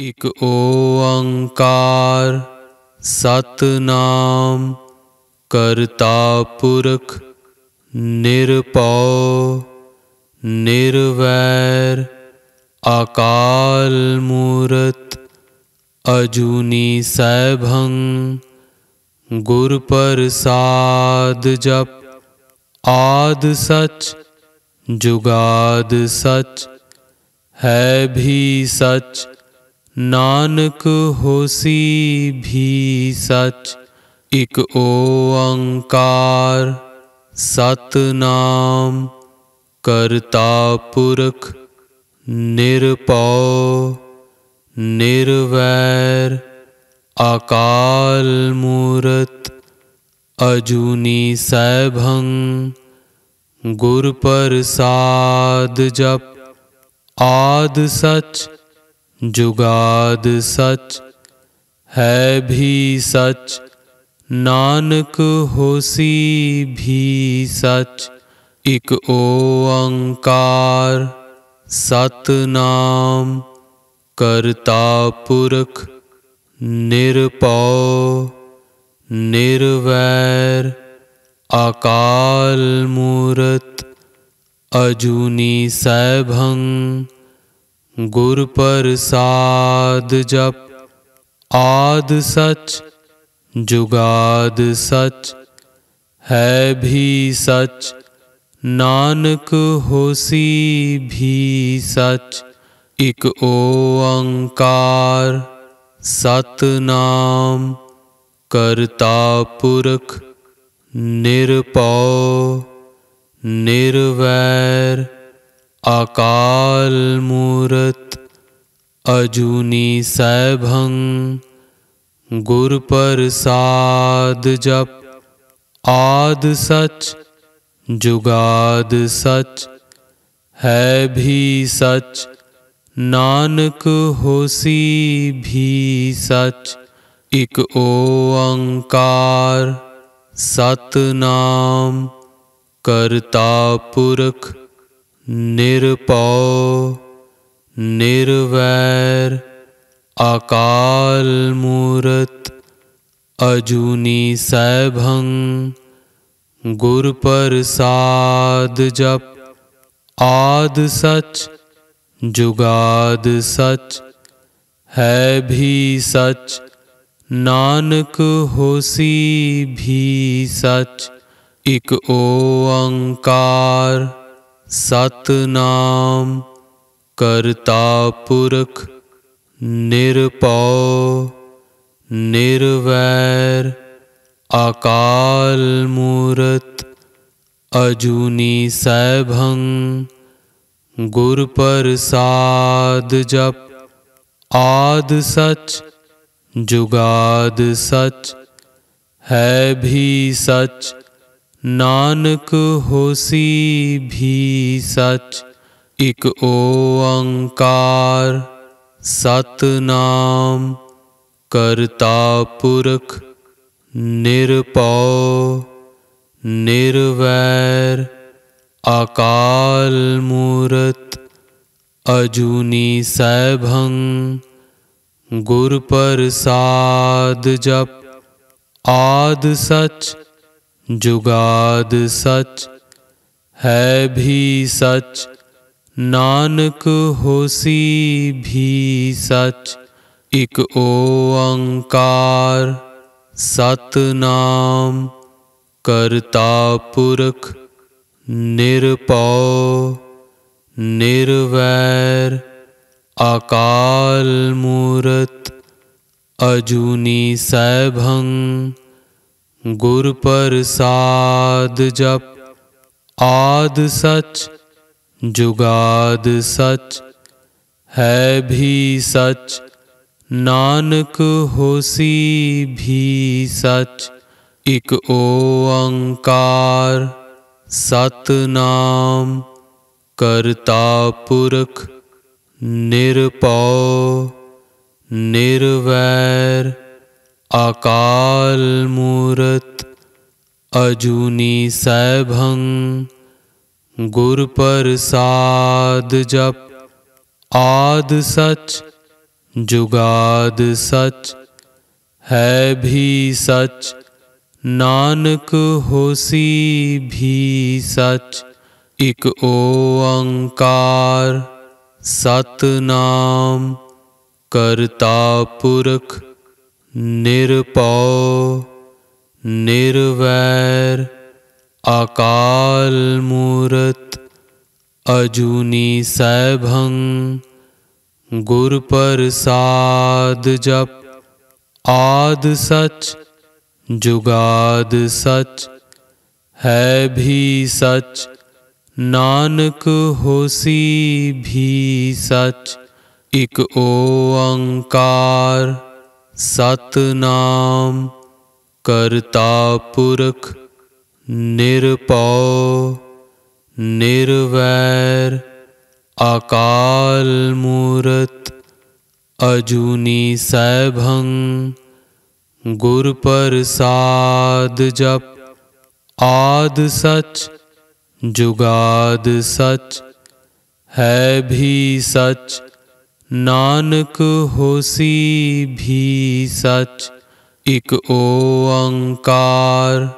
इक ओंकार सतनाम करता पुरख निरभउ निर्वैर अकाल मूरत अजूनी सैभं गुर प्रसाद जप आद सच जुगाद सच है भी सच नानक होसी भी सच। इक ओंकार सतनाम करता पुरख निरभउ निर्वैर अकाल मूरत अजूनी सैभं गुर प्रसाद जप आद सच जुगाद सच है भी सच नानक होसी भी सच। इक ओंकार सतनाम करता पुरख निरभउ निर्वैर अकाल मूरत अजूनी सैभं गुर प्रसाद जप आद सच जुगाद सच है भी सच नानक होसी भी सच। इक ओंकार सतनाम करता पुरख निरभउ निर्वैर अकाल मूरत अजूनी सैभं गुर प्रसाद जप आद सच जुगाद सच है भी सच नानक होसी भी सच। इक ओंकार सतनाम करता पुरख निरभउ निर्वैर अकाल मूरत अजूनी सैभं गुर प्रसाद जप आद सच जुगाद सच है भी सच नानक होसी भी सच। इक ओंकार सतनाम करता पुरख निरभउ निर्वैर अकाल मूरत अजूनी सैभं गुर प्रसाद जप आद सच जुगाद सच है भी सच नानक होसी भी सच। इक ओंकार सतनाम करता पुरख निरभउ निर्वैर अकाल मूरत अजूनी सैभं गुर प्रसाद जप आद सच जुगाद सच है भी सच नानक होसी भी सच। इक ओंकार सतनाम करता पुरख निरभउ निर्वैर अकाल मूरत अजूनी सैभं गुर प्रसाद जप आद सच जुगाद सच है भी सच नानक होसी भी सच। इक ओंकार सतनाम करता पुरख निरभउ निर्वैर अकाल मूरत अजूनी सैभं गुर प्रसाद जप आद सच जुगाद सच है भी सच, नानक होसी भी सच। इक ओंकार सतनाम करता पुरख निरभउ निर्वैर अकाल मूरत अजूनी सैभं गुर प्रसाद जप। आद सच जुगाद सच है भी सच, नानक होसी भी सच। इक ओंकार सतनाम करता पुरख निरभउ निर्वैर अकाल मूरत अजूनी सैभं गुर प्रसाद जप। आद सच जुगाद सच है भी सच, नानक होसी भी सच। इक ओंकार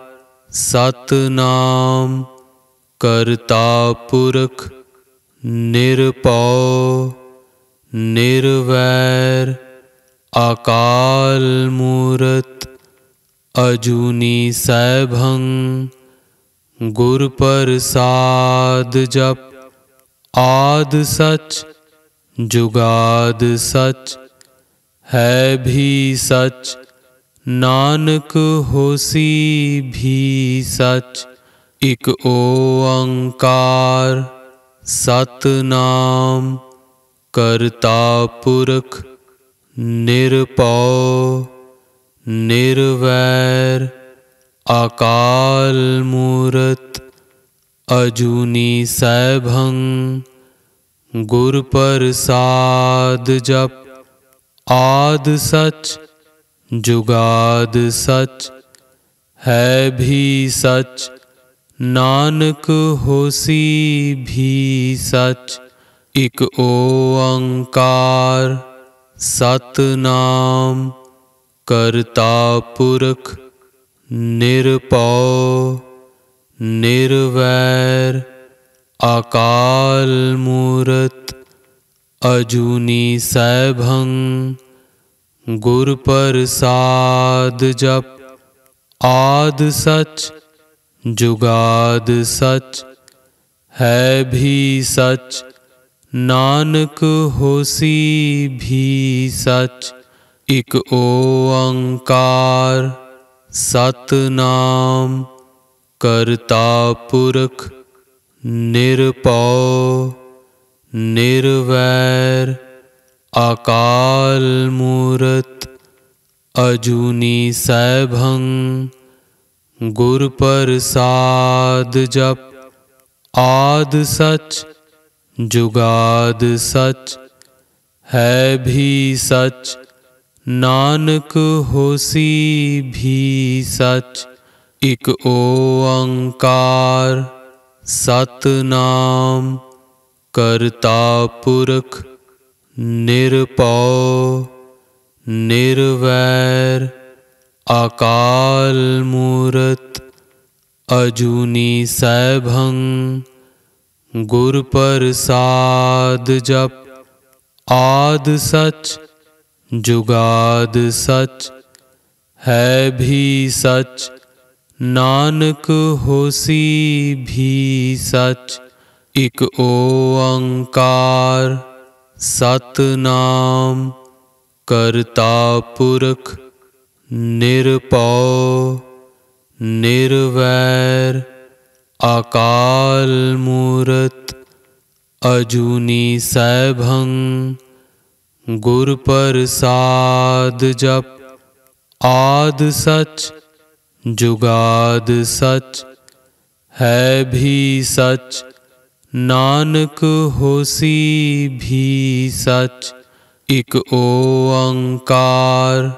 सतनाम करता पुरख निरभउ निर्वैर अकाल मूरत अजूनी सैभं गुर प्रसाद जप। आद सच जुगाद सच है भी सच, नानक होसी भी सच। इक ओंकार सतनाम करता पुरख निरभउ निर्वैर अकाल मूरत अजूनी सैभं गुर प्रसाद जप। आद सच जुगाद सच है भी सच, नानक होसी भी सच। इक ओंकार सतनाम करता पुरख निरभउ निर्वैर अकाल मूरत अजूनी सैभं गुर प्रसाद जप। आद सच जुगाद सच है भी सच, नानक होसी भी सच। इक ओंकार सतनाम करता पुरख निरभउ निर्वैर अकाल मूरत अजूनी सैभं गुर प्रसाद जप। आद सच जुगाद सच है भी सच, नानक होसी भी सच। इक ओंकार सतनाम करता पुरख निरभउ निर्वैर अकाल मूरत अजूनी सैभं गुर प्रसाद जप। आद सच जुगाद सच है भी सच, नानक होसी भी सच। इक ओंकार सतनाम करता पुरख निरभउ निर्वैर अकाल मूरत अजूनी सैभं गुर प्रसाद जप। आद सच जुगाद सच है भी सच, नानक होसी भी सच। इक ओंकार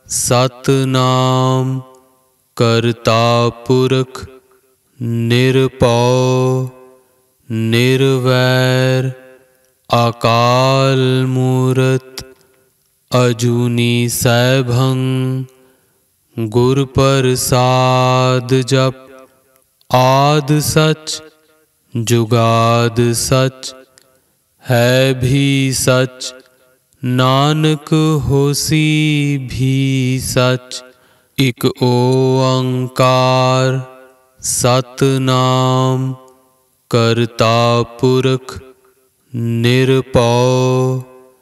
सतनाम करता पुरख निरभउ निर्वैर अकाल मूरत अजूनी सैभं गुर प्रसाद जप। आद सच जुगाद सच है भी सच, नानक होसी भी सच। इक ओंकार सतनाम करता पुरख निरपौ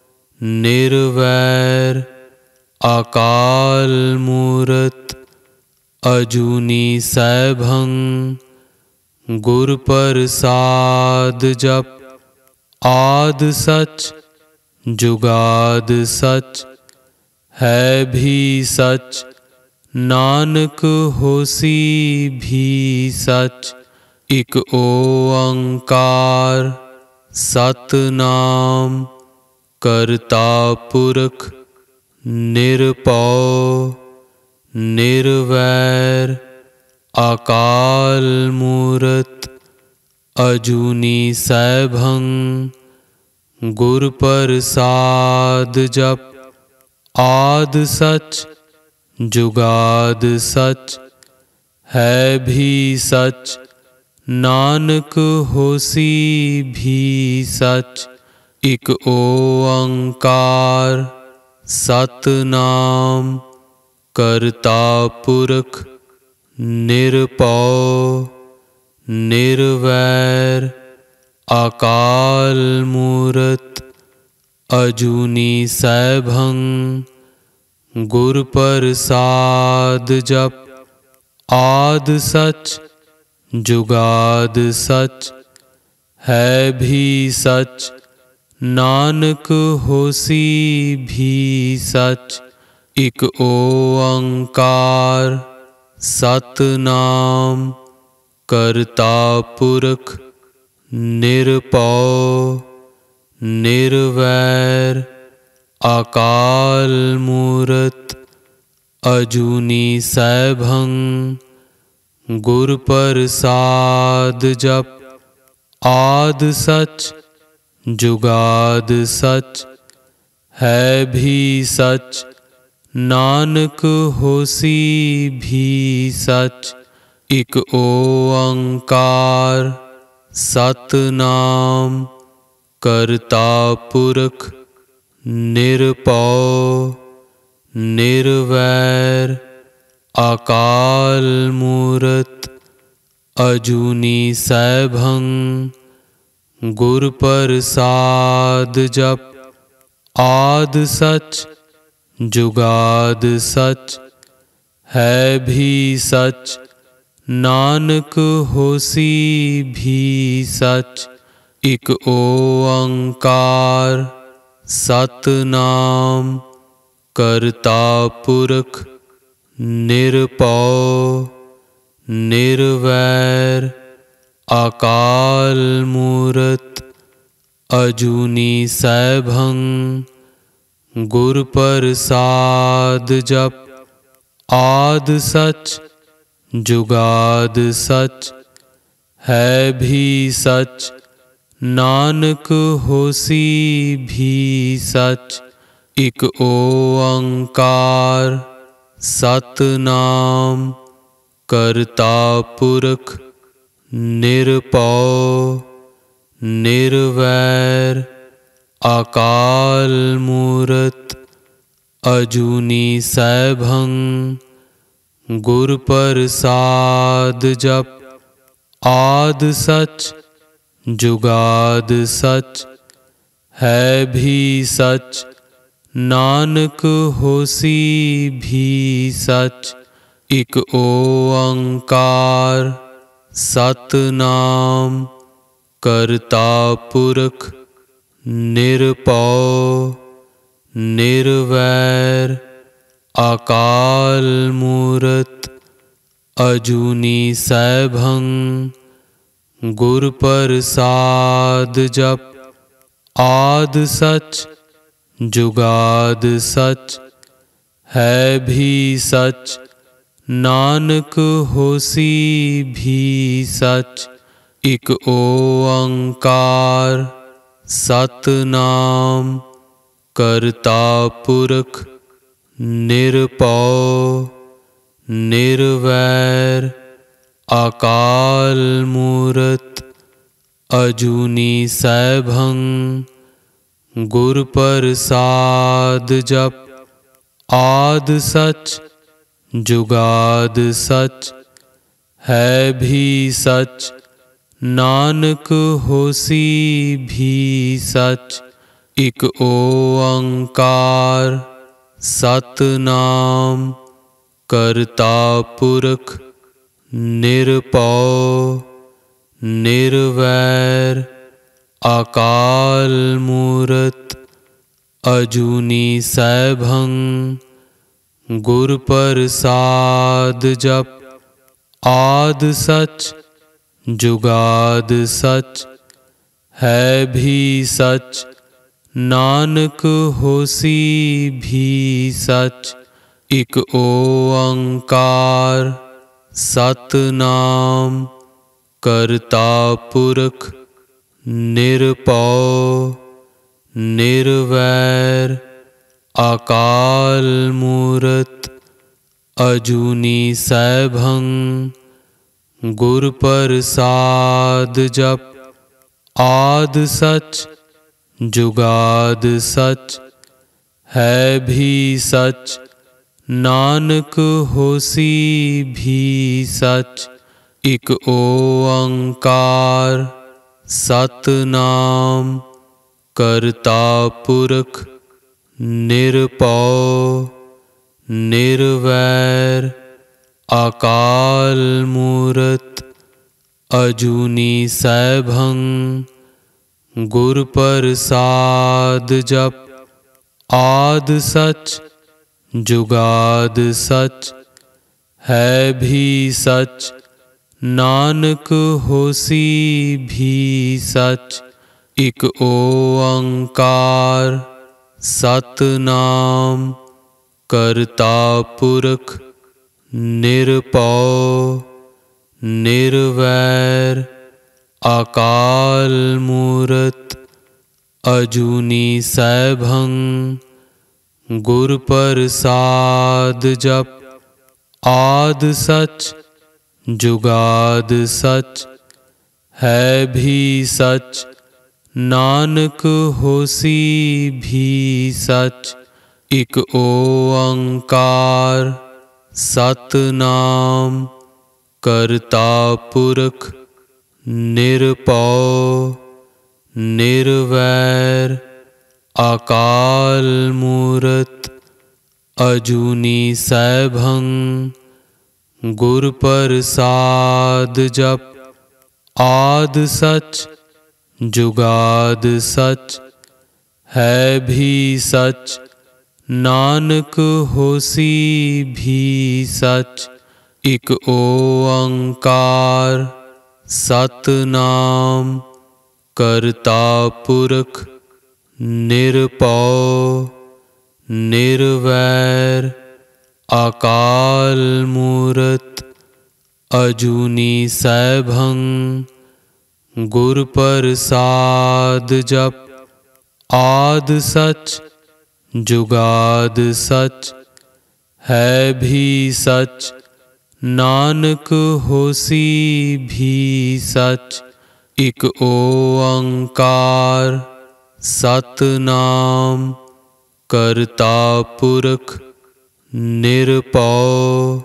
निर्वैर अकाल मूरत अजूनी सैभं गुर प्रसाद जप। आद सच जुगाद सच है भी सच, नानक होसी भी सच। इक ओंकार सतनाम करता पुरख निरपौ निर्वैर अकाल मूरत अजूनी सैभं गुर प्रसाद जप। आद सच जुगाद सच है भी सच, नानक होसी भी सच। इक ओंकार सतनाम करता पुरख निरपौ निर्वैर अकाल मूरत अजूनी सैभं गुर प्रसाद जप। आद सच जुगाद सच है भी सच, नानक होसी भी सच। इक ओंकार सतनाम करता पुरख निरपौ निर्वैर अकाल मूरत अजूनी सैभं गुर प्रसाद जप। आद सच जुगाद सच है भी सच, नानक होसी भी सच। इक ओंकार सतनाम करता पुरख निरपौ निर्वैर अकाल मूरत अजूनी सैभं गुर प्रसाद जप। आद सच जुगाद सच है भी सच, नानक होसी भी सच। इक ओंकार सतनाम करता पुरख निरपौ निर्वैर अकाल मूरत अजूनी सैभं गुर प्रसाद जप। आद सच जुगाद सच है भी सच, नानक होसी भी सच। इक ओंकार सतनाम करता पुरख निरपौ निर्वैर अकाल मूरत अजूनी सैभं गुर प्रसाद जप। आद सच जुगाद सच है भी सच, नानक होसी भी सच। इक ओंकार सतनाम करता पुरख निरपौ निर्वैर अकाल मूरत अजूनी सैभं गुर प्रसाद जप। आद सच जुगाद सच है भी सच, नानक होसी भी सच। इक ओंकार सतनाम ਕਰਤਾ ਪੁਰਖ ਨਿਰਭਉ ਨਿਰਵੈਰ ਅਕਾਲ ਮੂਰਤ ਅਜੂਨੀ ਸੈਭੰ ਗੁਰ ਪ੍ਰਸਾਦ ਜਪ ਆਦ ਸਚ ਜੁਗਾਦ ਸਚ ਹੈ ਵੀ ਸਚ ਨਾਨਕ ਹੋਸੀ ਵੀ ਸਚ। ਇਕ ਓੰਕਾਰ ਸਤਿਨਾਮ ਕਰਤਾ ਪੁਰਖ ਨਿਰਭਉ ਨਿਰਵੈਰ ਅਕਾਲ ਮੂਰਤ ਅਜੂਨੀ ਸੈਭੰ ਗੁਰ ਪ੍ਰਸਾਦ ਜਪ ਆਦ ਸਚ ਜੁਗਾਦ ਸਚ ਹੈ ਵੀ ਸਚ ਨਾਨਕ ਹੋਸੀ ਵੀ ਸਚ। ਇਕ ਓੰਕਾਰ ਸਤਿਨਾਮ ਕਰਤਾ ਪੁਰਖ ਨਿਰਭਉ ਨਿਰਵੈਰ ਅਕਾਲ ਮੂਰਤ ਅਜੂਨੀ ਸੈਭੰ ਗੁਰ ਪ੍ਰਸਾਦ ਜਪ ਆਦ ਸਚ ਜੁਗਾਦ ਸਚ ਹੈ ਵੀ ਸਚ ਨਾਨਕ ਹੋਸੀ ਵੀ ਸਚ। ਇਕ ਓੰਕਾਰ ਸਤਿਨਾਮ ਕਰਤਾ ਪੁਰਖ ਨਿਰਭਉ ਨਿਰਵੈਰ ਅਕਾਲ ਮੂਰਤ ਅਜੂਨੀ ਸੈਭੰ ਗੁਰ ਪ੍ਰਸਾਦ ਜਪ ਆਦ ਸਚ ਜੁਗਾਦ ਸਚ ਹੈ ਵੀ ਸਚ ਨਾਨਕ ਹੋਸੀ ਵੀ ਸਚ। ਇਕ ਓੰਕਾਰ ਸਤਿਨਾਮ ਕਰਤਾ ਪੁਰਖ ਨਿਰਭਉ ਨਿਰਵੈਰ ਅਕਾਲ ਮੂਰਤ ਅਜੂਨੀ ਸੈਭੰ ਗੁਰ ਪ੍ਰਸਾਦ ਜਪ ਆਦ ਸਚ ਜੁਗਾਦ ਸਚ ਹੈ ਵੀ ਸਚ ਨਾਨਕ ਹੋਸੀ ਵੀ ਸਚ। ਇਕ ਓੰਕਾਰ ਸਤਿਨਾਮ ਕਰਤਾ ਪੁਰਖ ਨਿਰਭਉ ਨਿਰਵੈਰ ਅਕਾਲ ਮੂਰਤ ਅਜੂਨੀ ਸੈਭੰ ਗੁਰ ਪ੍ਰਸਾਦ ਜਪ ਆਦ ਸਚ ਜੁਗਾਦ ਸਚ ਹੈ ਵੀ ਸਚ ਨਾਨਕ ਹੋਸੀ ਵੀ ਸਚ। ਇਕ ਓੰਕਾਰ ਸਤਿਨਾਮ ਕਰਤਾ ਪੁਰਖ ਨਿਰਭਉ ਨਿਰਵੈਰ ਅਕਾਲ ਮੂਰਤ ਅਜੂਨੀ ਸੈਭੰ ਗੁਰ ਪ੍ਰਸਾਦ ਜਪ ਆਦ ਸਚ ਜੁਗਾਦ ਸਚ ਹੈ ਵੀ ਸਚ ਨਾਨਕ ਹੋਸੀ ਵੀ ਸਚ। ਇਕ ਓੰਕਾਰ ਸਤਿਨਾਮ ਕਰਤਾ ਪੁਰਖ ਨਿਰਭਉ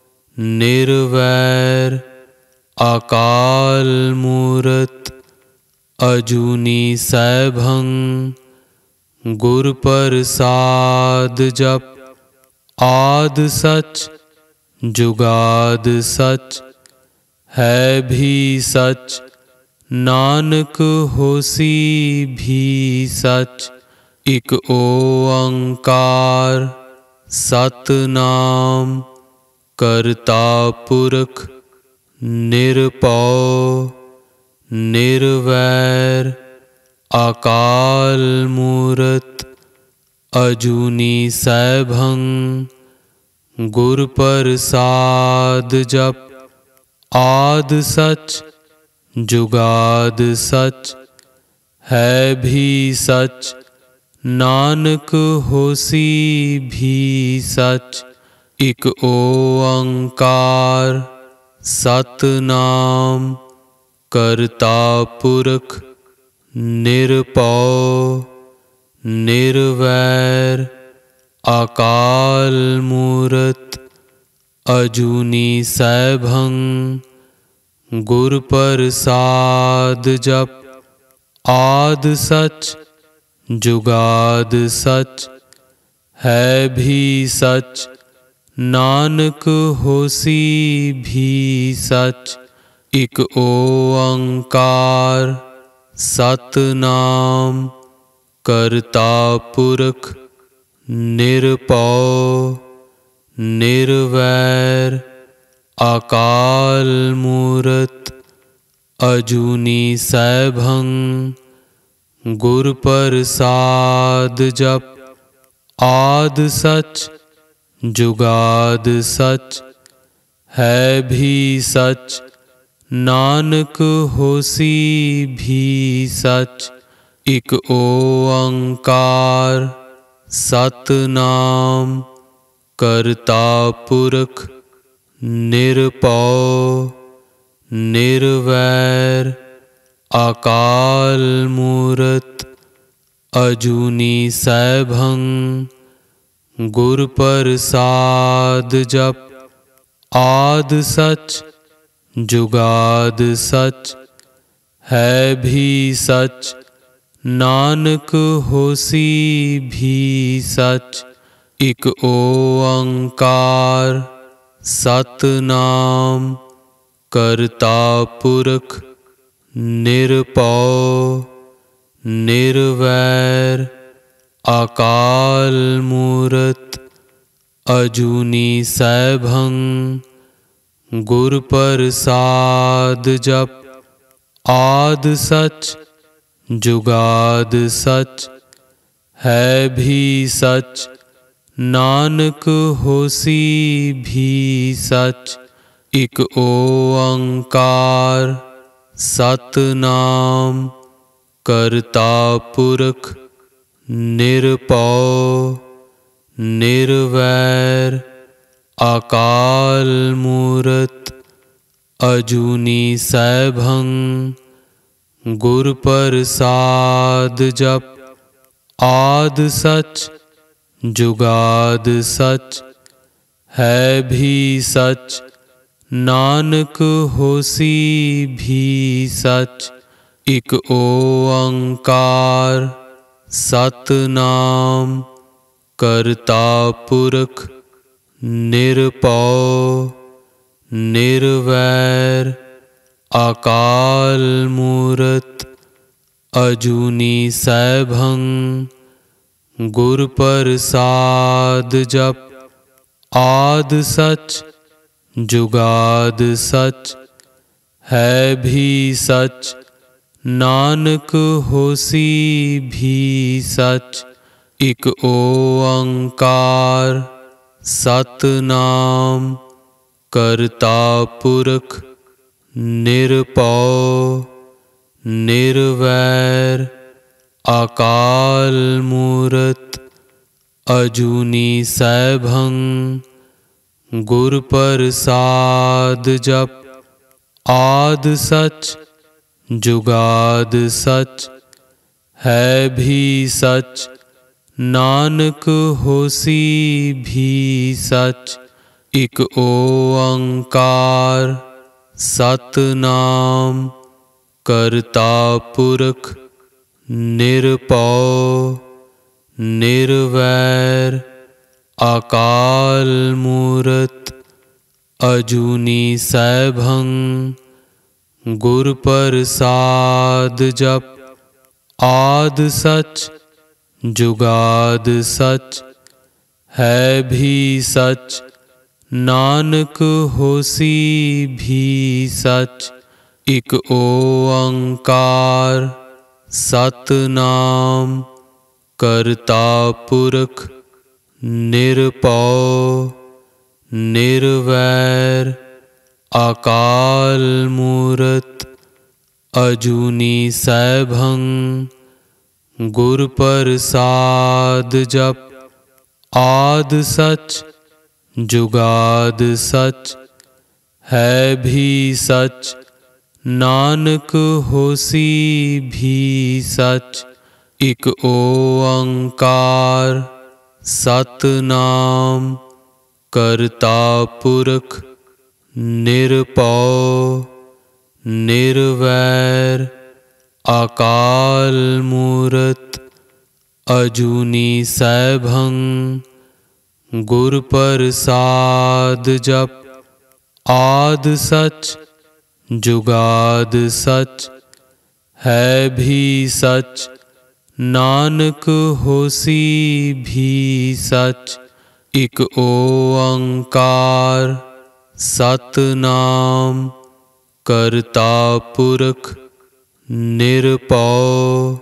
ਨਿਰਵੈਰ ਅਕਾਲ ਮੂਰਤ ਅਜੂਨੀ ਸੈਭੰ ਗੁਰ ਪ੍ਰਸਾਦ ਜਪ ਆਦ ਸਚ ਜੁਗਾਦ ਸਚ ਹੈ ਵੀ ਸਚ ਨਾਨਕ ਹੋਸੀ ਵੀ ਸਚ। ਇਕ ਓੰਕਾਰ ਸਤਿਨਾਮ ਕਰਤਾ ਪੁਰਖ ਨਿਰਭਉ ਨਿਰਵੈਰ ਅਕਾਲ ਮੂਰਤ ਅਜੂਨੀ ਸੈਭੰ ਗੁਰ ਪ੍ਰਸਾਦ ਜਪ ਆਦ ਸਚ ਜੁਗਾਦ ਸਚ ਹੈ ਵੀ ਸਚ नानक होसी भी सच। इक ओंकार सतनाम करता पुरख निरभउ निर्वैर अकाल मूरत अजूनी सैभं गुर प्रसाद जप। आद सच जुगाद सच है भी सच। नानक होसी भी सच। इक ओंकार सतनाम करता पुरख निरभउ निर्वैर अकाल मूरत अजूनी सैभं गुर प्रसाद जप। आद सच जुगाद सच है भी सच। नानक होसी भी सच। इक ओंकार सतनाम करता पुरख निरभउ निर्वैर अकाल मूरत अजूनी सैभं गुर प्रसाद जप। आद सच जुगाद सच है भी सच। नानक होसी भी सच। इक ओंकार सतनाम करता पुरख निरभउ निर्वैर अकाल मूरत अजूनी सैभं गुर प्रसाद जप। आद सच जुगाद सच है भी सच। नानक होसी भी सच। इक ओंकार सतनाम करता पुरख निरभउ निर्वैर अकाल मूरत अजूनी सैभं गुर प्रसाद जप। आद सच जुगाद सच है भी सच। नानक होसी भी सच। इक ओंकार सतनाम करता पुरख निरभउ निर्वैर अकाल मूरत अजूनी सैभं गुर प्रसाद जप। आद सच जुगाद सच है भी सच। नानक होसी भी सच। इक ओंकार सतनाम करता पुरख निरभउ निर्वैर अकाल मूरत अजूनी सैभं गुर प्रसाद जप। आद सच जुगाद सच है भी सच। नानक होसी भी सच। इक ओंकार सतनाम करता पुरख निरभउ निर्वैर अकाल मूरत अजूनी सैभं गुर प्रसाद जप। आद सच जुगाद सच है भी सच। नानक होसी भी सच। इक ओंकार सतनाम करता पुरख निरभउ निर्वैर अकाल मूरत अजूनी सैभं गुर प्रसाद जप। आद सच जुगाद सच है भी सच, नानक होसी भी सच। इक ओंकार सतनाम करता पुरख निरभउ निर्वैर अकाल मूरत अजूनी सैभं। गुर प्रसाद जप। आद सच जुगाद सच है भी सच, नानक होसी भी सच। इक ओंकार सतनाम करता पुरख निरभउ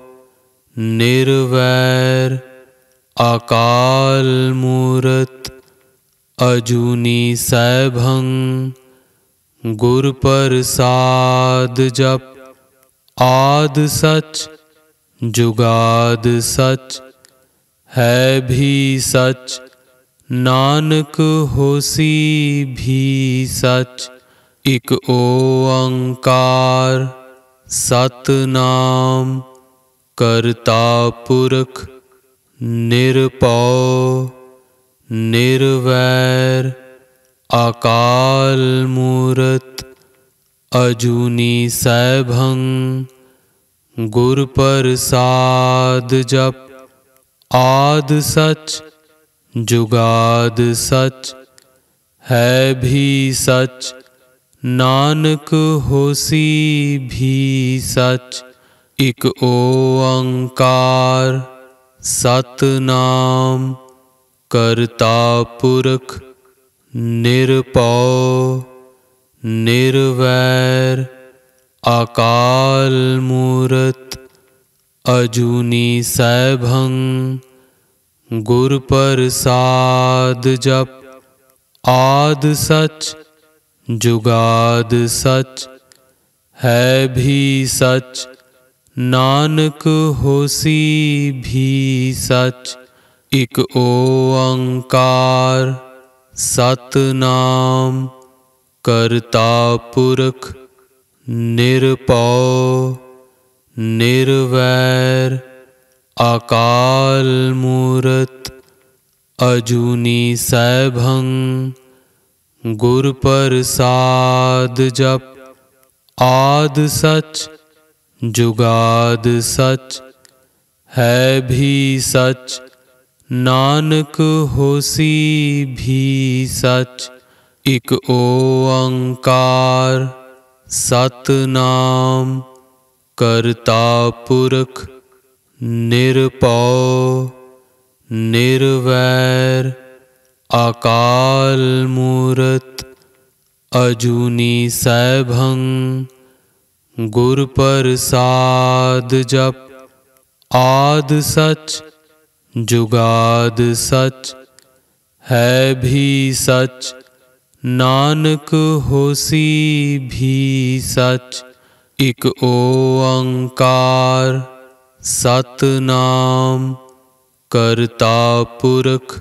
निर्वैर अकाल मूरत अजूनी सैभं। गुर प्रसाद जप। आद सच जुगाद सच है भी सच, नानक होसी भी सच। इक ओंकार सतनाम करता पुरख निरभउ निर्वैर अकाल मूरत अजूनी सैभं। गुर प्रसाद जप। आद सच जुगाद सच है भी सच, नानक होसी भी सच। इक ओंकार सतनाम करता पुरख निरभउ निर्वैर अकाल मूरत अजूनी सैभं। गुर प्रसाद जप। आद सच जुगाद सच है भी सच, नानक होसी भी सच। इक ओंकार सतनाम करता पुरख निरभउ निर्वैर अकाल मूरत अजूनी सैभं। गुर प्रसाद जप। आद सच जुगाद सच है भी सच, नानक होसी भी सच। इक ओंकार सतनाम करता पुरख निरभउ निर्वैर अकाल मूरत अजूनी सैभं। गुर प्रसाद जप। आद सच जुगाद सच है भी सच, नानक होसी भी सच। इक ओंकार सतनाम करता पुरख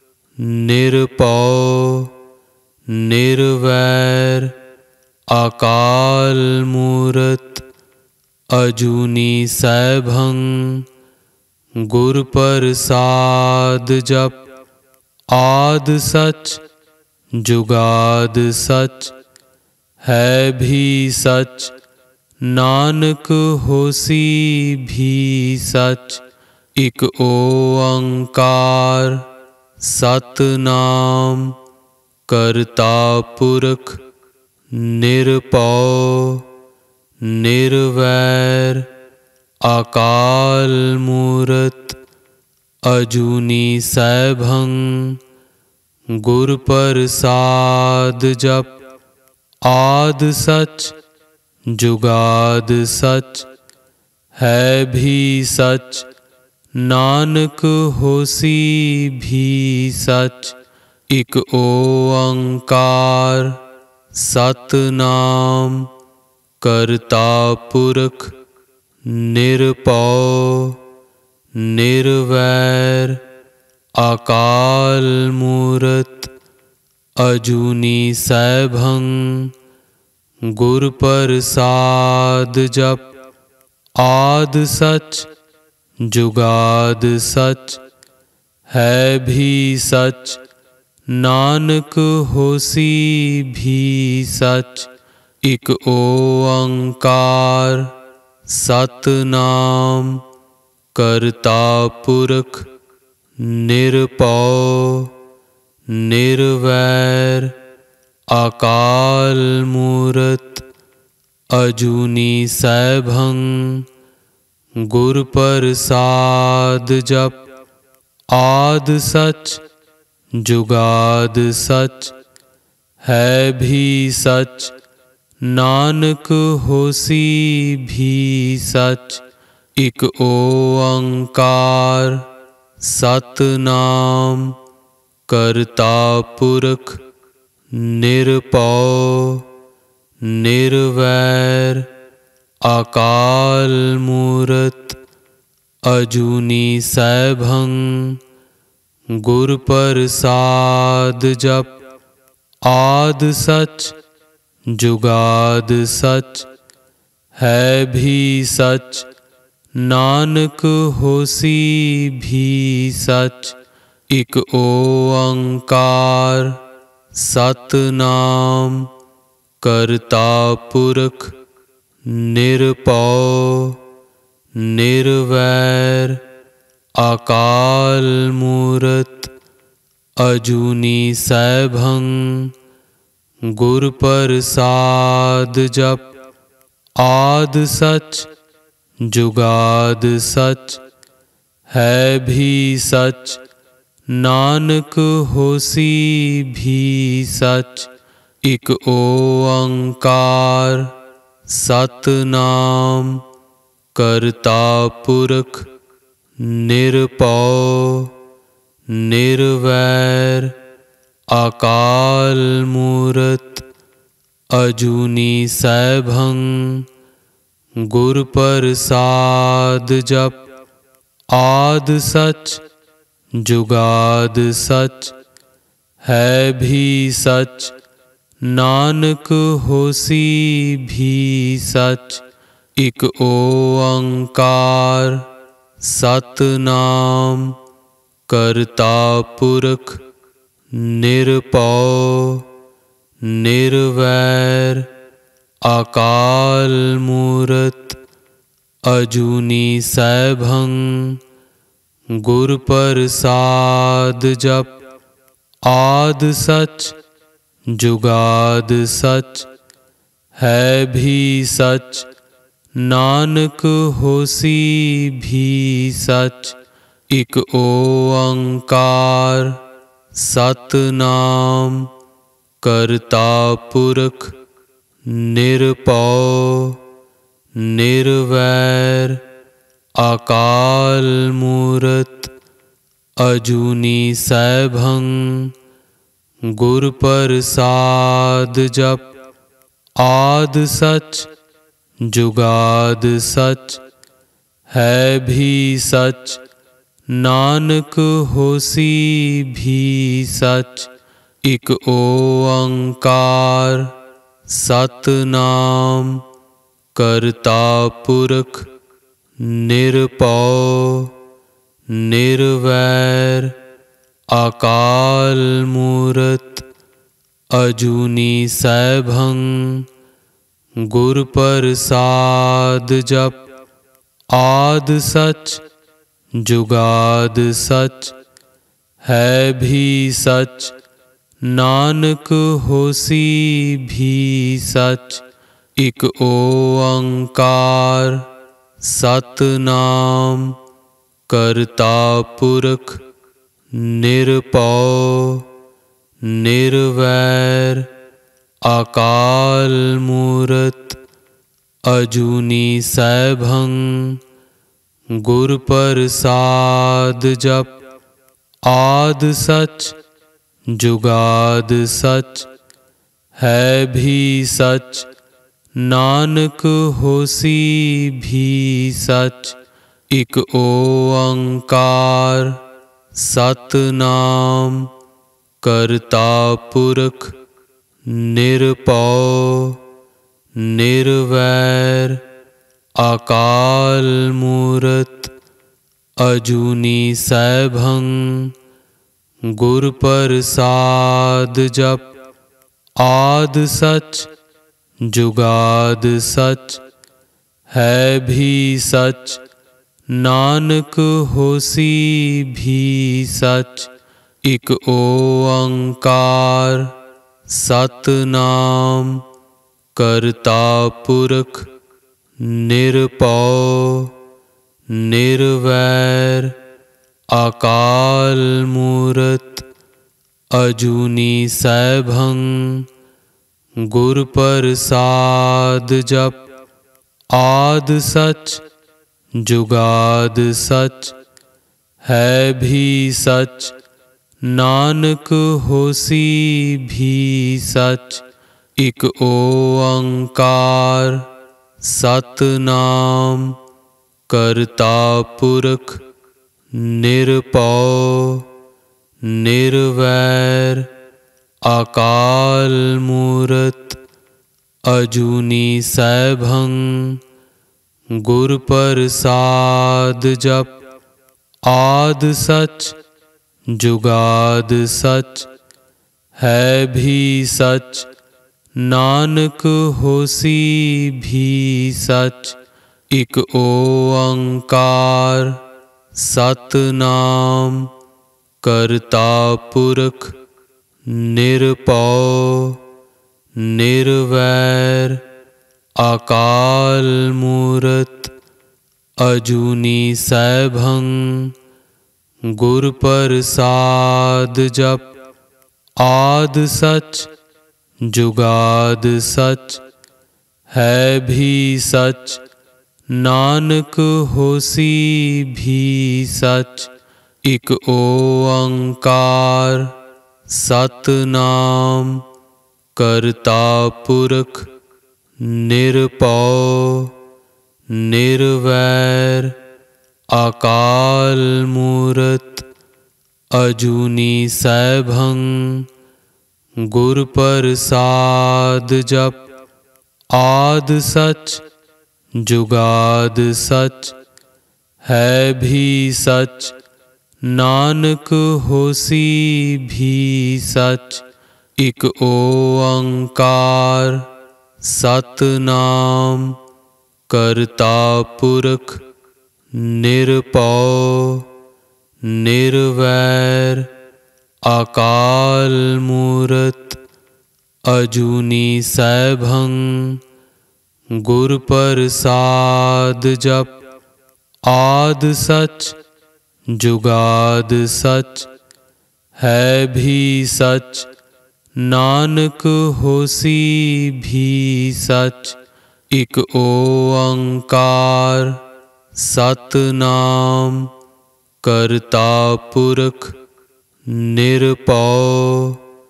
निरभउ निर्वैर अकाल मूरत अजूनी सैभं। गुर प्रसाद जप। आद सच जुगाद सच है भी सच, नानक होसी भी सच। इक ओंकार सतनाम करता पुरख निरभउ निर्वैर अकाल मूरत अजूनी सैभं। गुर प्रसाद जप। आद सच जुगाद सच है भी सच, नानक होसी भी सच। इक ओंकार सतनाम करता पुरख निरभउ निर्वैर अकाल मूरत अजूनी सैभं गुर प्रसाद जप आद सच जुगाद सच है भी सच नानक होसी भी सच। इक ओंकार सतनाम करता पुरख निरपौ निर्वैर अकाल मूरत अजूनी सैभं गुर प्रसाद जप आद सच जुगाद सच है भी सच नानक होसी भी सच। इक ओंकार सतनाम करता पुरख निरपौ निर्वैर अकाल मूरत अजूनी सैभं गुर प्रसाद जप आद सच जुगाद सच है भी सच नानक होसी भी सच। इक ओंकार सतनाम करता पुरख निरपौ निर्वैर अकाल मूरत अजूनी सैभं गुर प्रसाद जप आद सच जुगाद सच है भी सच नानक होसी भी सच। इक ओंकार सतनाम करता पुरख निरपौ निर्वैर अकाल मूरत अजूनी सैभं गुर प्रसाद जप आद सच जुगाद सच है भी सच नानक होसी भी सच। इक ओंकार सतनाम करता पुरख निरपौ निर्वैर अकाल मूरत अजूनी सैभं गुर प्रसाद जप आद सच जुगाद सच है भी सच नानक होसी भी सच। इक ओंकार सतनाम करता पुरख निरपौ निर्वैर अकाल मूरत अजूनी सैभं गुर प्रसाद जप आद सच जुगाद सच है भी सच नानक होसी भी सच। इक ओंकार सतनाम करता पुरख निरपौ निर्वैर अकाल मूरत अजूनी सैभं गुर प्रसाद जप आद सच जुगाद सच है भी सच नानक होसी भी सच। इक ओंकार सतनाम करता पुरख निरपौ निर्वैर अकाल मूरत अजूनी सैभं गुर प्रसाद जप आद सच जुगाद सच है भी सच नानक होसी भी सच। इक ओंकार सतनाम करता पुरख निरभउ निर्वैर अकाल मूरत अजूनी सैभं गुर प्रसाद जप आद सच जुगाद सच है भी सच नानक होसी भी सच। इक ओंकार सतनाम करता पुरख निरभउ निर्वैर अकाल मूरत अजूनी सैभं गुर प्रसाद जप आद सच जुगाद सच है भी सच नानक होसी भी सच। इक ओंकार सतनाम करता पुरख निरभउ निर्वैर अकाल मूरत अजूनी सैभं गुर प्रसाद जप आद सच जुगाद सच है भी सच नानक होसी भी सच। इक ओंकार सतनाम करता पुरख निरभउ निर्वैर अकाल मूरत अजूनी सैभं गुर प्रसाद जप आद सच जुगाद सच है भी सच नानक होसी भी सच। इक ओंकार सतनाम करता पुरख निरभउ निर्वैर अकाल मूरत अजूनी सैभं गुर प्रसाद जप आद सच जुगाद सच है भी सच नानक होसी भी सच। इक ओंकार सतनाम करता पुरख निरभउ निर्वैर अकाल मूरत अजूनी सैभं गुर प्रसाद जप आद सच जुगाद सच है भी सच नानक होसी भी सच। इक ओंकार सतनाम करता पुरख निरभउ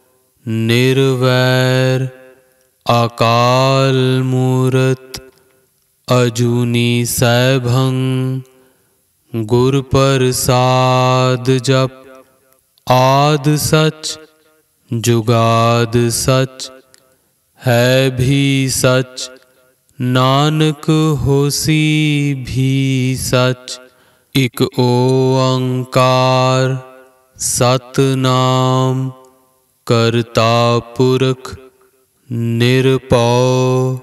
निर्वैर अकाल मूरत अजूनी सैभं गुर प्रसाद जप आद सच जुगाद सच है भी सच नानक होसी भी सच। इक ओंकार सतनाम करता पुरख निरभउ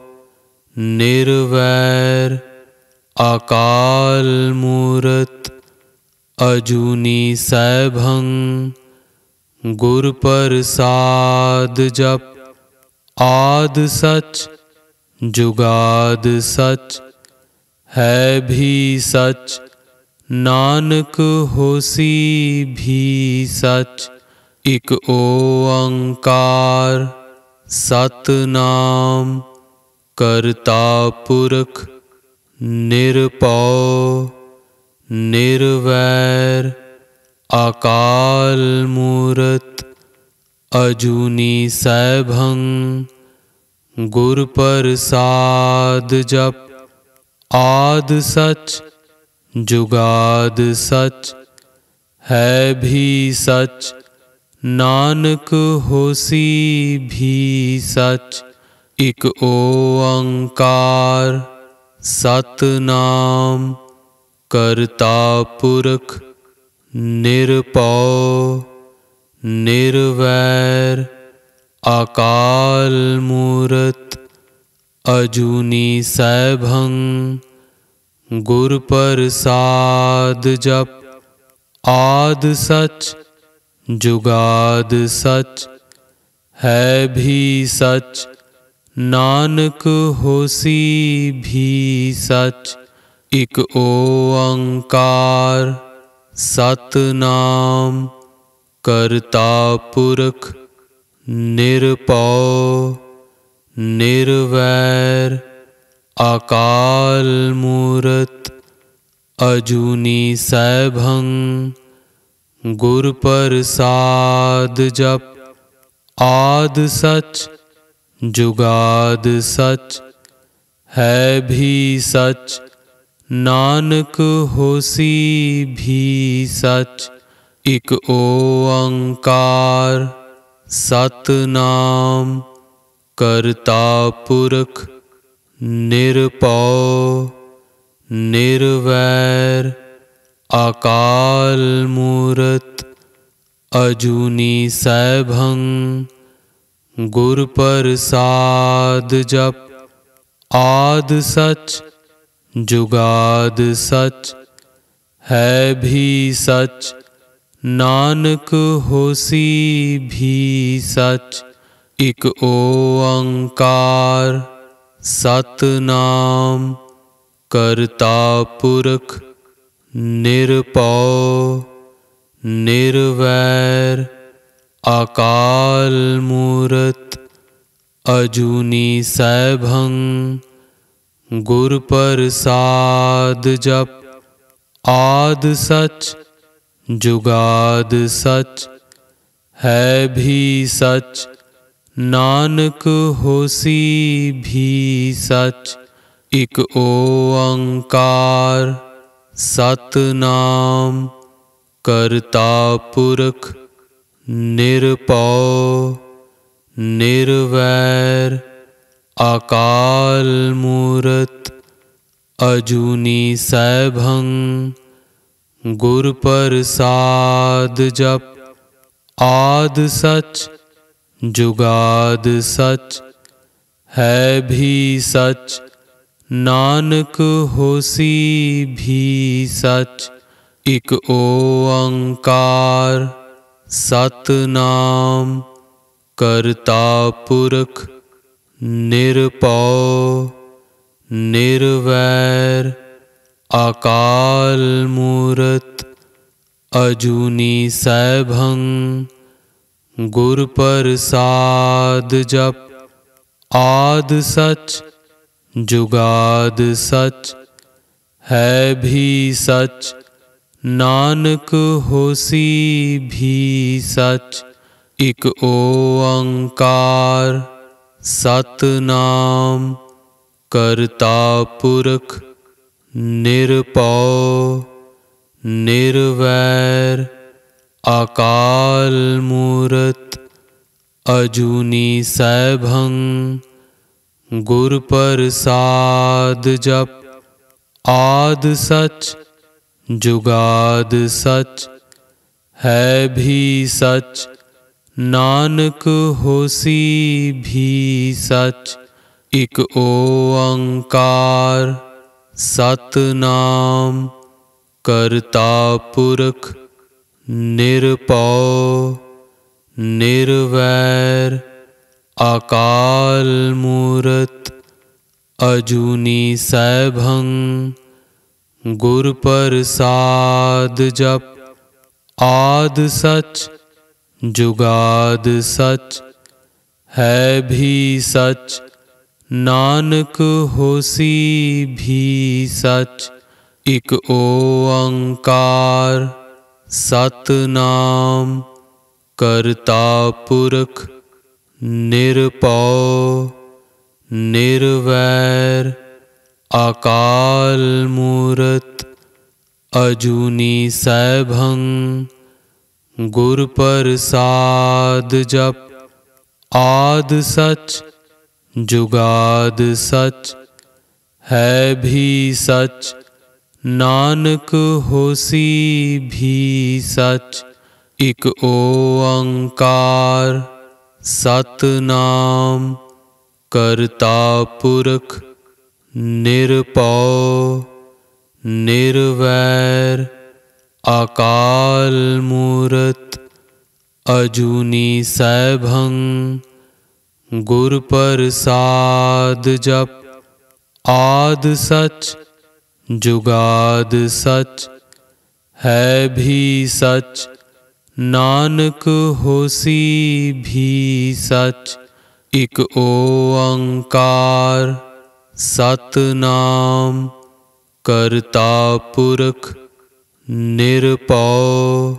निर्वैर अकाल मूरत अजूनी सैभं गुर प्रसाद जप आद सच जुगाद सच है भी सच नानक होसी भी सच। इक ओंकार सतनाम करता पुरख निरभउ निर्वैर अकाल मूरत अजूनी सैभं गुर प्रसाद जप आद सच जुगाद सच है भी सच, नानक होसी भी सच। इक ओंकार सतनाम करता पुरख निरभउ निर्वैर। अकाल मूरत अजूनी सैभं, गुर प्रसाद जप। आद सच जुगाद सच है भी सच, नानक होसी भी सच। इक ओंकार सतनाम करता पुरख निरभउ निर्वैर। अकाल मूरत अजूनी सैभं, गुर प्रसाद जप। आद सच जुगाद सच है भी सच, नानक होसी भी सच। इक ओंकार सतनाम करता पुरख निरभउ निर्वैर। अकाल मूरत अजूनी सैभं, गुर प्रसाद जप। आद सच जुगाद सच है भी सच, नानक होसी भी सच। इक ओंकार सतनाम करता पुरख निरभउ निर्वैर। अकाल मूरत अजूनी सैभं, गुर प्रसाद जप। आद सच जुगाद सच है भी सच, नानक होसी भी सच। इक ओंकार सतनाम करता पुरख निरभउ निर्वैर। अकाल मूरत अजूनी सैभं, गुर प्रसाद जप। आद सच जुगाद सच है भी सच, नानक होसी भी सच। इक ओंकार सतनाम करता पुरख निरभउ निर्वैर। अकाल मूरत अजूनी सैभं, गुर प्रसाद जप। आद सच जुगाद सच है भी सच, नानक होसी भी सच। इक ओंकार सतनाम करता पुरख निरभउ निर्वैर। अकाल मूरत अजूनी सैभं, गुर प्रसाद जप। आद सच जुगाद सच है भी सच, नानक होसी भी सच। इक ओंकार सतनाम करता पुरख निरभउ निर्वैर। अकाल मूरत अजूनी सैभं, गुर प्रसाद जप। आद सच जुगाद सच है भी सच, नानक होसी भी सच। इक ओंकार सतनाम करता पुरख निरभउ निर्वैर। अकाल मूरत अजूनी सैभं गुर प्रसाद जप। आद सच जुगाद सच है भी सच, नानक होसी भी सच। इक ओंकार सतनाम करता पुरख निरपौ निर्वैर अकाल मूरत अजूनी सैभं गुर प्रसाद जप। आद सच जुगाद सच है भी सच, नानक होसी भी सच। इक ओंकार सतनाम करता पुरख निरपौ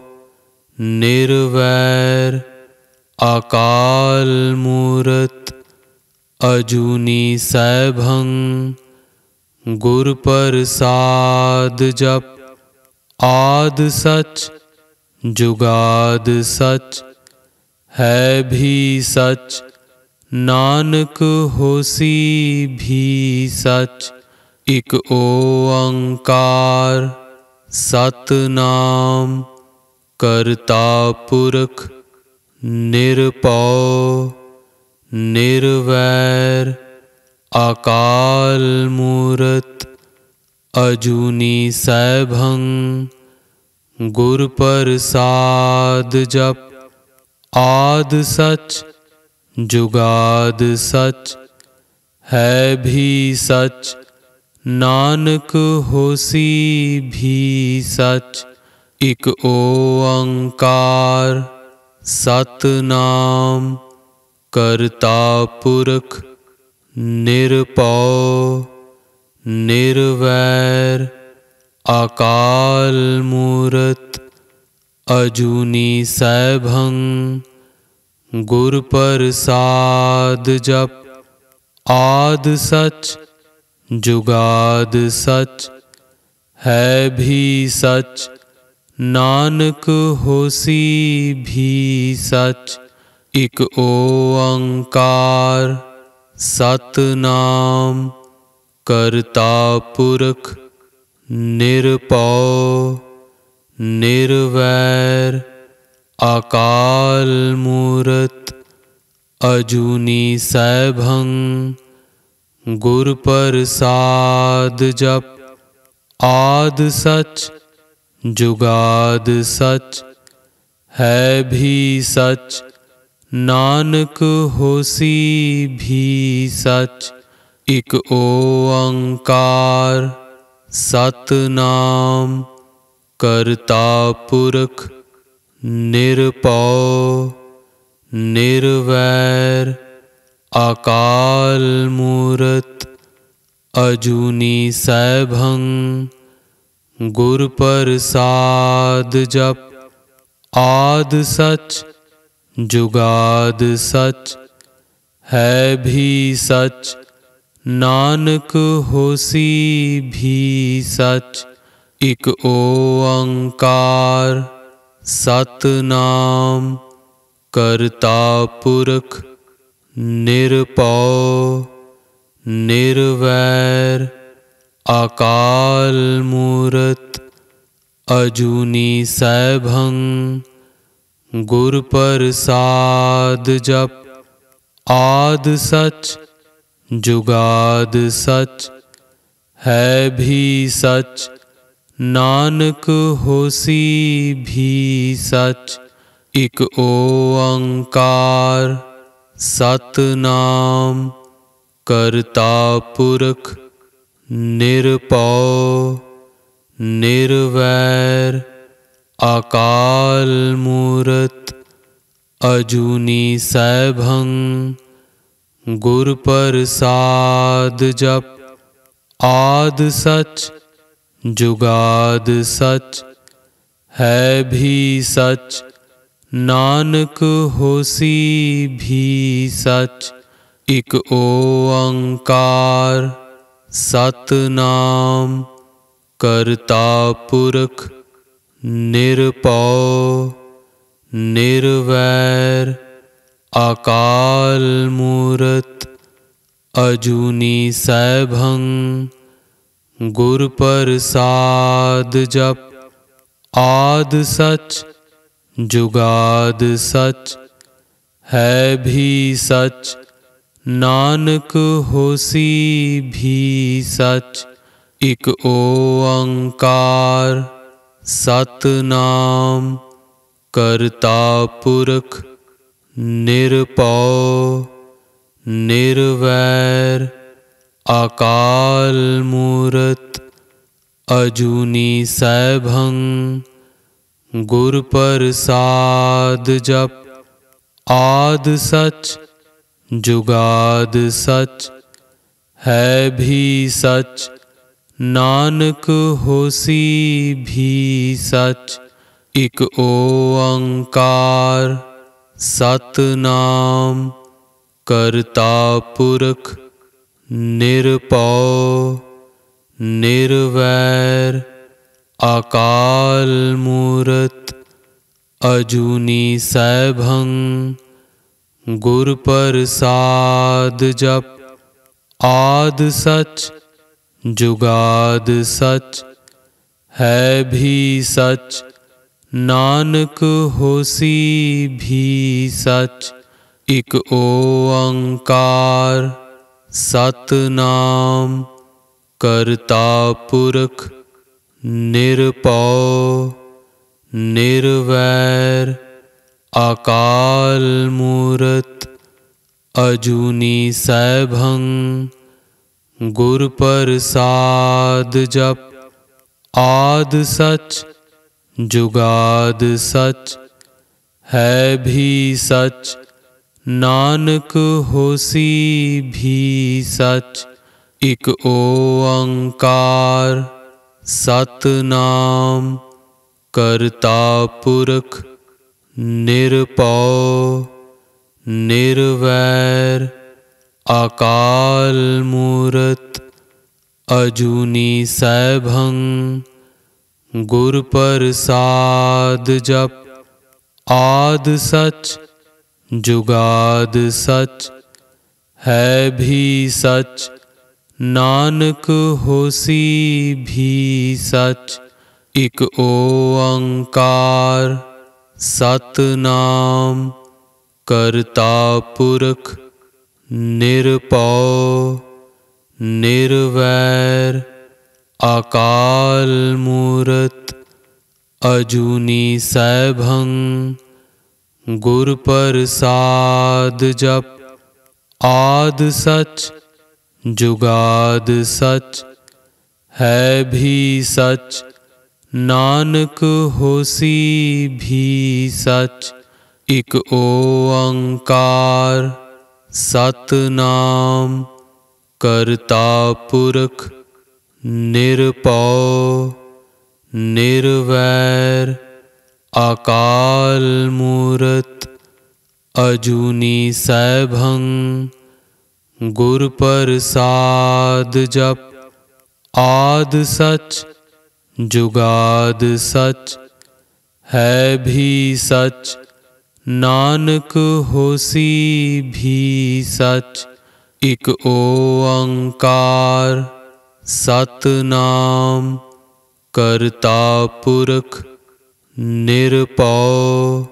निर्वैर अकाल मूरत अजूनी सैभं गुर प्रसाद जप। आद सच जुगाद सच है भी सच, नानक होसी भी सच। इक ओंकार सतनाम करता पुरख निरपौ निर्वैर अकाल मूरत अजूनी सैभं गुर प्रसाद जप। आद सच जुगाद सच है भी सच, नानक होसी भी सच। इक ओंकार सतनाम करता पुरख निरपौ निर्वैर अकाल मूरत अजूनी सैभं गुर प्रसाद जप। आद सच जुगाद सच है भी सच, नानक होसी भी सच। इक ओंकार सतनाम करता पुरख निरपौ निर्वैर अकाल मूरत अजूनी सैभं गुर प्रसाद जप। आद सच जुगाद सच है भी सच, नानक होसी भी सच। इक ओंकार सतनाम करता पुरख निरपौ निर्वैर अकाल मूरत अजूनी सैभं गुर प्रसाद जप। आद सच जुगाद सच है भी सच, नानक होसी भी सच। इक ओंकार सतनाम करता पुरख निरपौ निर्वैर अकाल मूरत अजूनी सैभं गुर प्रसाद जप। आद सच जुगाद सच है भी सच, नानक होसी भी सच। इक ओंकार सतनाम करता पुरख निरपौ निर्वैर अकाल मूरत अजूनी सैभं गुर प्रसाद जप। आद सच जुगाद सच है भी सच, नानक होसी भी सच। इक ओंकार सतनाम ਕਰਤਾ ਪੁਰਖ ਨਿਰਭਉ ਨਿਰਵੈਰ ਅਕਾਲ ਮੂਰਤ ਅਜੂਨੀ ਸੈਭੰ ਗੁਰ ਪ੍ਰਸਾਦ ਜਪ ਆਦ ਸਚ ਜੁਗਾਦ ਸਚ ਹੈ ਵੀ ਸਚ ਨਾਨਕ ਹੋਸੀ ਵੀ ਸਚ। ਇਕ ਓੰਕਾਰ ਸਤਿਨਾਮ ਕਰਤਾ ਪੁਰਖ ਨਿਰਭਉ ਨਿਰਵੈਰ ਅਕਾਲ ਮੂਰਤ ਅਜੂਨੀ ਸੈਭੰ ਗੁਰ ਪ੍ਰਸਾਦ ਜਪ ਆਦ ਸਚ ਜੁਗਾਦ ਸਚ ਹੈ ਵੀ ਸਚ ਨਾਨਕ ਹੋਸੀ ਵੀ ਸਚ। ਇਕ ਓੰਕਾਰ ਸਤਿਨਾਮ ਕਰਤਾ ਪੁਰਖ ਨਿਰਭਉ ਨਿਰਵੈਰ ਅਕਾਲ ਮੂਰਤ ਅਜੂਨੀ ਸੈਭੰ ਗੁਰ ਪ੍ਰਸਾਦ ਜਪ ਆਦ ਸਚ ਜੁਗਾਦ ਸਚ ਹੈ ਵੀ ਸਚ ਨਾਨਕ ਹੋਸੀ ਵੀ ਸਚ। ਇਕ ਓੰਕਾਰ ਸਤਿਨਾਮ ਕਰਤਾ ਪੁਰਖ ਨਿਰਭਉ ਨਿਰਵੈਰ ਅਕਾਲ ਮੂਰਤ ਅਜੂਨੀ ਸੈਭੰ ਗੁਰ ਪ੍ਰਸਾਦ ਜਪ ਆਦ ਸਚ ਜੁਗਾਦ ਸਚ ਹੈ ਵੀ ਸਚ ਨਾਨਕ ਹੋਸੀ ਵੀ ਸਚ। ਇਕ ਓੰਕਾਰ ਸਤਿਨਾਮ ਕਰਤਾ ਪੁਰਖ ਨਿਰਭਉ ਨਿਰਵੈਰ ਅਕਾਲ ਮੂਰਤ ਅਜੂਨੀ ਸੈਭੰ ਗੁਰ ਪ੍ਰਸਾਦ ਜਪ ਆਦ ਸਚ ਜੁਗਾਦ ਸਚ ਹੈ ਵੀ ਸਚ ਨਾਨਕ ਹੋਸੀ ਵੀ ਸਚ। ਇਕ ਓੰਕਾਰ ਸਤਿਨਾਮ ਕਰਤਾ ਪੁਰਖ ਨਿਰਭਉ ਨਿਰਵੈਰ ਅਕਾਲ ਮੂਰਤ ਅਜੂਨੀ ਸੈਭੰ ਗੁਰ ਪ੍ਰਸਾਦ ਜਪ ਆਦ ਸਚ ਜੁਗਾਦ ਸਚ ਹੈ ਵੀ ਸਚ ਨਾਨਕ ਹੋਸੀ ਵੀ ਸਚ। ਇਕ ਓੰਕਾਰ ਸਤਿਨਾਮ ਕਰਤਾ ਪੁਰਖ ਨਿਰਭਉ ਨਿਰਵੈਰ ਅਕਾਲ ਮੂਰਤ ਅਜੂਨੀ ਸੈਭੰ ਗੁਰ ਪ੍ਰਸਾਦ ਜਪ ਆਦ ਸਚ ਜੁਗਾਦ ਸਚ ਹੈ ਵੀ ਸਚ ਨਾਨਕ ਹੋਸੀ ਵੀ ਸਚ। ਇਕ ਓੰਕਾਰ ਸਤਿਨਾਮ ਕਰਤਾ ਪੁਰਖ ਨਿਰਭਉ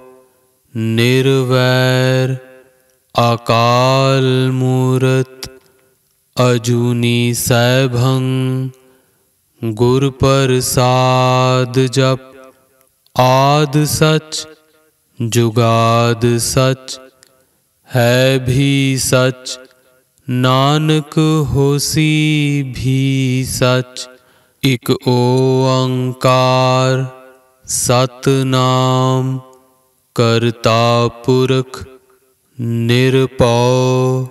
ਨਿਰਵੈਰ ਅਕਾਲ ਮੂਰਤ ਅਜੂਨੀ ਸੈਭੰ ਗੁਰ ਪ੍ਰਸਾਦ ਜਪ ਆਦ ਸਚ ਜੁਗਾਦ ਸਚ ਹੈ ਵੀ ਸਚ ਨਾਨਕ ਹੋਸੀ ਵੀ ਸਚ। ਇਕ ਓੰਕਾਰ ਸਤਿਨਾਮ ਕਰਤਾ ਪੁਰਖ ਨਿਰਭਉ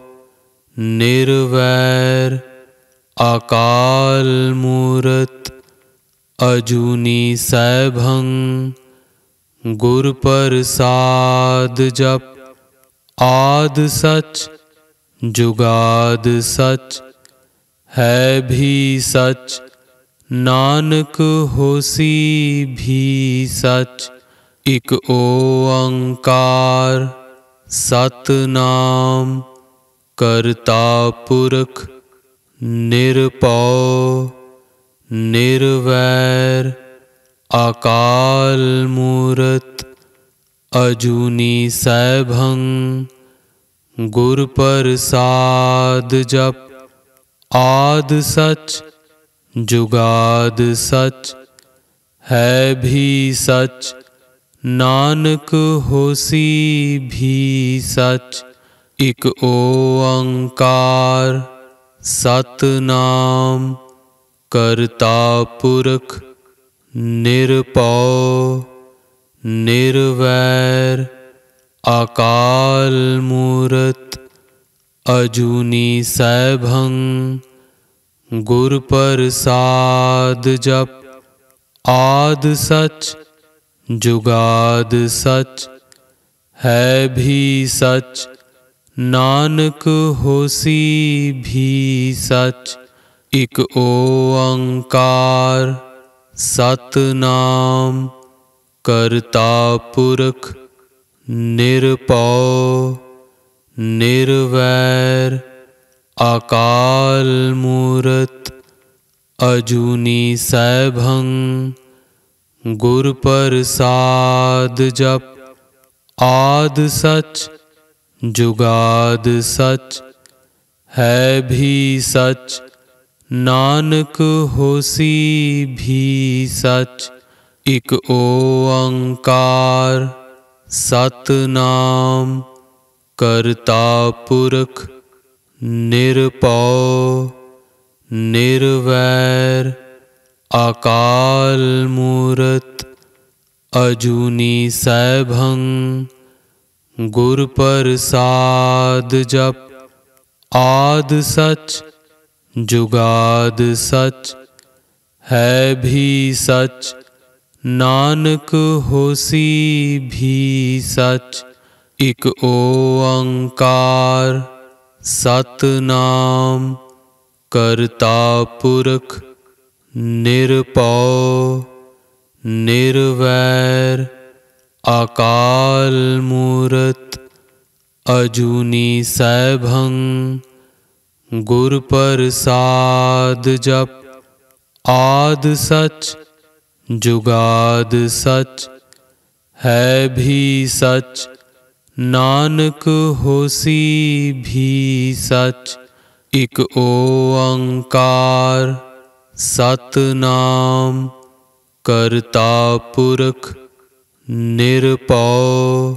ਨਿਰਵੈਰ ਅਕਾਲ ਮੂਰਤ ਅਜੂਨੀ ਸੈਭੰ ਗੁਰ ਪ੍ਰਸਾਦ ਜਪ ਆਦ ਸਚ ਜੁਗਾਦ ਸਚ ਹੈ ਵੀ ਸਚ नानक होसी भी सच। इक ओंकार सतनाम करता पुरख निरभउ निर्वैर अकाल मूरत अजूनी सैभं गुर प्रसाद जप। आद सच जुगाद सच है भी सच। नानक होसी भी सच। इक ओंकार सतनाम करता पुरख निरभउ निर्वैर अकाल मूरत अजूनी सैभं गुर प्रसाद जप। आद सच जुगाद सच है भी सच। नानक होसी भी सच। इक ओंकार सतनाम करता पुरख निरभउ निर्वैर अकाल मूरत अजूनी सैभं गुर प्रसाद जप। आद सच जुगाद सच है भी सच। नानक होसी भी सच। इक ओंकार सतनाम करता पुरख निरभउ निर्वैर अकाल मूरत अजूनी सैभं गुर प्रसाद जप। आद सच जुगाद सच है भी सच। नानक होसी भी सच। इक ओंकार सतनाम करता पुरख निरभउ निर्वैर अकाल मूरत अजूनी सैभं गुर प्रसाद जप। आद सच जुगाद सच है भी सच। नानक होसी भी सच। इक ओंकार सतनाम करता पुरख निरभउ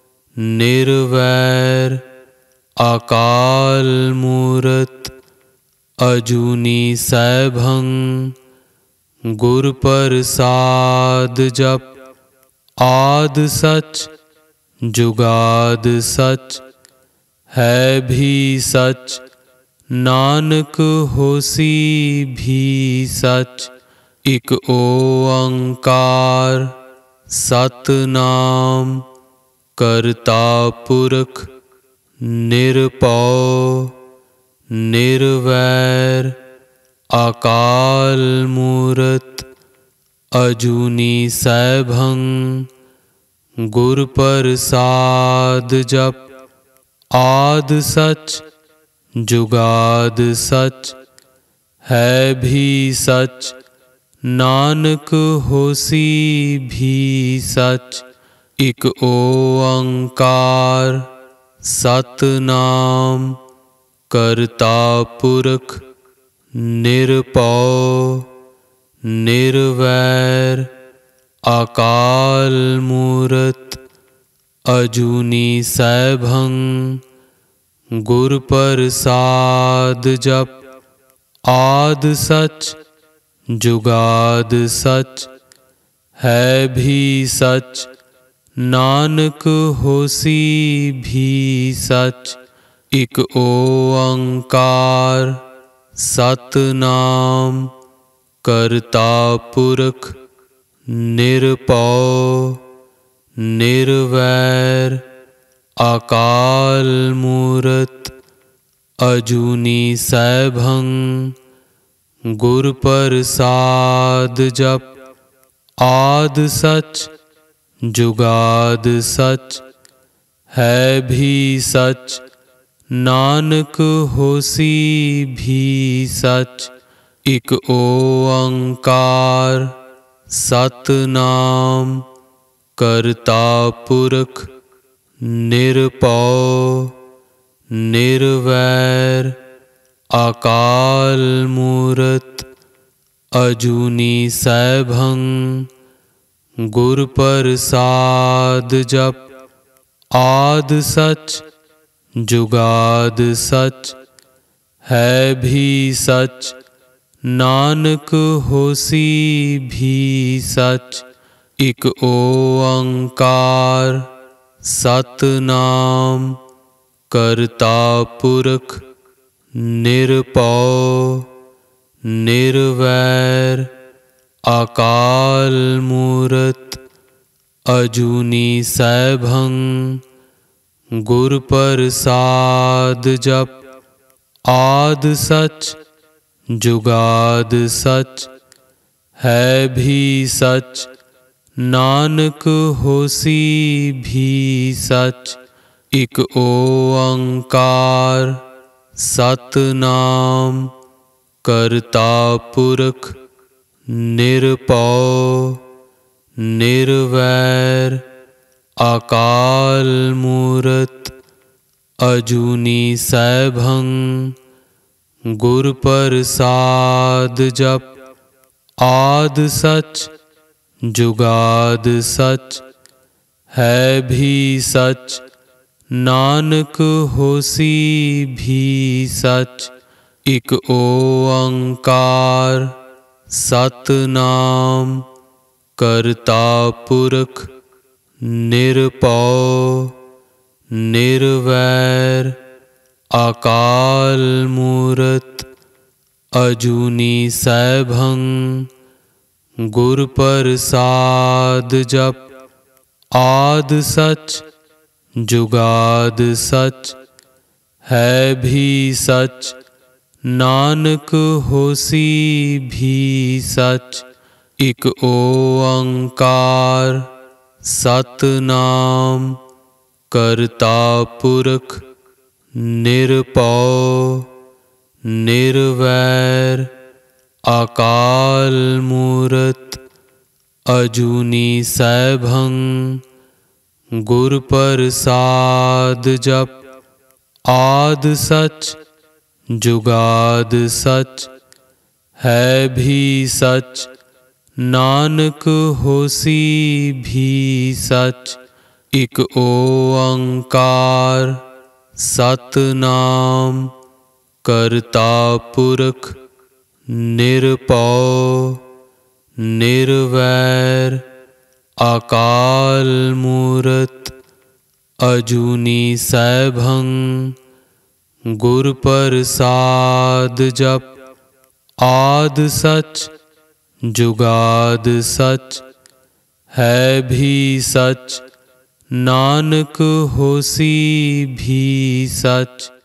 निर्वैर अकाल मूरत अजूनी सैभं गुर प्रसाद जप। आद सच जुगाद सच है भी सच। नानक होसी भी सच। इक ओंकार सतनाम करता पुरख निरभउ निर्वैर अकाल मूरत अजूनी सैभं गुर प्रसाद जप। आद सच जुगाद सच है भी सच। नानक होसी भी सच। इक ओंकार सतनाम करता पुरख निरभउ निर्वैर अकाल मूरत अजूनी सैभं गुर प्रसाद जप। आद सच जुगाद सच है भी सच। नानक होसी भी सच। इक ओंकार सतनाम करता पुरख निरभउ निर्वैर अकाल मूरत अजूनी सैभं गुर प्रसाद जप। आद सच जुगाद सच है भी सच, नानक होसी भी सच। इक ओंकार सतनाम करता पुरख निरभउ निर्वैर अकाल मूरत अजूनी सैभं। गुर प्रसाद जप। आद सच जुगाद सच है भी सच, नानक होसी भी सच। इक ओंकार सतनाम करता पुरख निरभउ निर्वैर अकाल मूरत अजूनी सैभं। गुर प्रसाद जप। आद सच जुगाद सच है भी सच, नानक होसी भी सच। इक ओंकार सतनाम करता पुरख निरभउ निर्वैर अकाल मूरत अजूनी सैभं। गुर प्रसाद जप। आद सच जुगाद सच है भी सच, नानक होसी भी सच। इक ओंकार सतनाम करता पुरख निरभउ निर्वैर अकाल मूरत अजूनी सैभं। गुर प्रसाद जप। आद सच जुगाद सच है भी सच, नानक होसी भी सच। इक ओंकार सतनाम करता पुरख निरभउ निर्वैर अकाल मूरत अजूनी सैभं। गुर प्रसाद जप। आद सच जुगाद सच है भी सच, नानक होसी भी सच। इक ओंकार सतनाम करता पुरख निरभउ निर्वैर अकाल मूरत अजूनी सैभं। गुर प्रसाद जप। आद सच जुगाद सच है भी सच, नानक होसी भी सच।